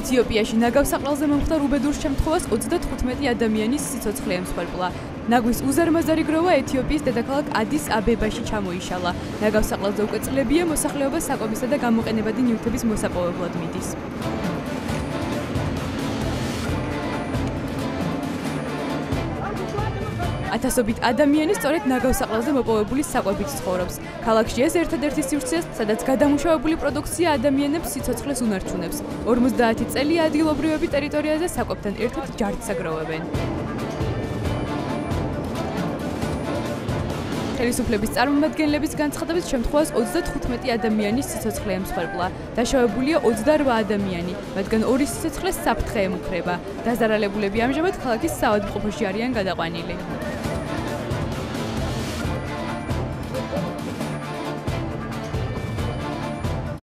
ეთიოპიაში ნაგავსაყრელზე მომხდარ უბედურ შემთხვევას 35 ადამიანის სიცოცხლე ემსხვერპლა. ნაგვის უზარმაზარი გროვა ეთიოპიის დედაქალაქ ადის აბებაში ჩამოიშალა. ნაგავსაყრელზე უკვე წლებია მოსახლეობა საკვებისა და გამოყენებადი ნივთების მოსაპოვებლად მიდის. ათასობით ადამიანი სწორედ ნაგავსაყრელზე მოპოვებული საკვებით ცხოვრობს. ქალაქში ეს ერთადერთი სივრცეა, სადაც გადამუშავებული პროდუქცია ადამიანებს სიცოცხლეს უნარჩუნებს. 50 წელი ადგილობრივები ტერიტორიაზე საკვებთან ერთად ჯარდს აგროვებენ. ხელისუფლების წარმომადგენლების განცხადებით შემთხვევას 35 ადამიანის სიცოცხლე ემსხვერპლა. დაშავებულია 28 ადამიანი, მათგან 2 სიცოცხლეს საფრთხე ემუქრება. დაზარალებულები ამჟამად ქალაქის საავადმყოფოში არიან გადაყვანილი.